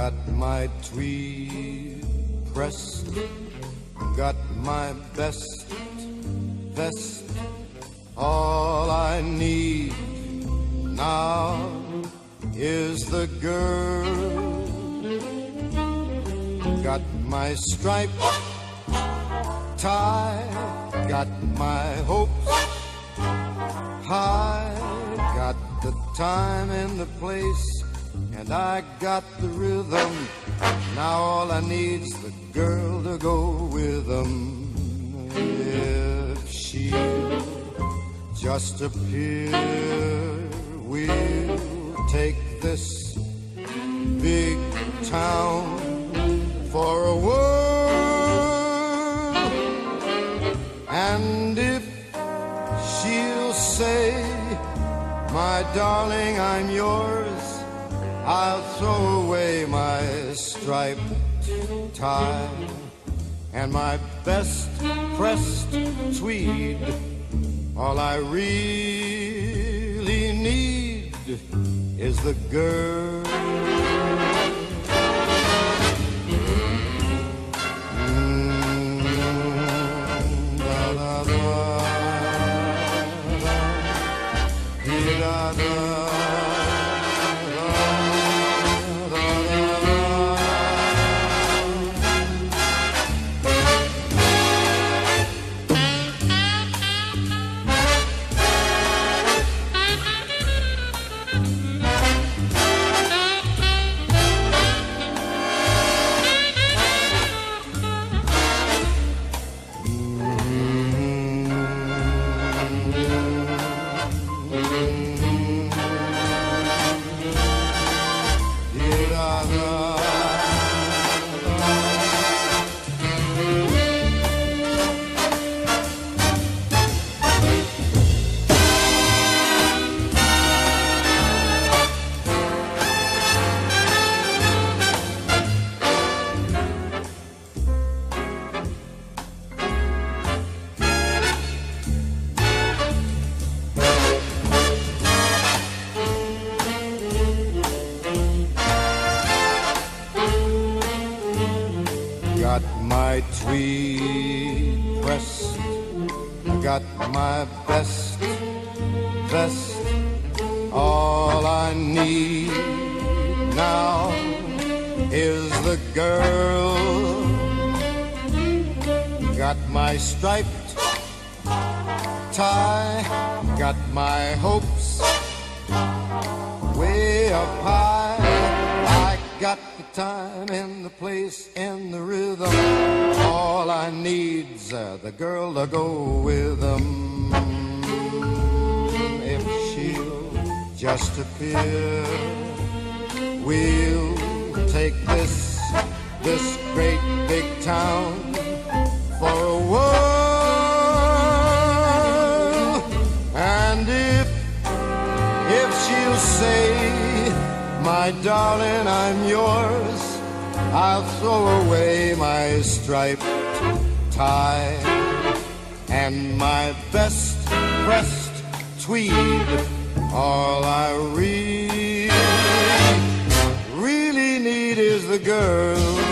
Got my tweed pressed, got my best vest. All I need now is the girl. Got my striped tie, got my hopes high, got the time and the place, and I got the rhythm. Now all I need's the girl to go with 'em. If she'll just appear, we'll take this big town for a whirl. And if she'll say, my darling, I'm yours, I'll throw away my striped tie and my best pressed tweed. All I really need is the girl. Got my tweed pressed, got my best vest. All I need now is the girl. Got my striped tie, got my hopes way up high. I got the time and the place and the rhythm. All I need's the girl to go with 'em. If she'll just appear, we'll take this great big town for a whirl. And if she'll say, my darling, I'm yours, I'll throw away my striped tie and my best pressed tweed. All I really need is the girl.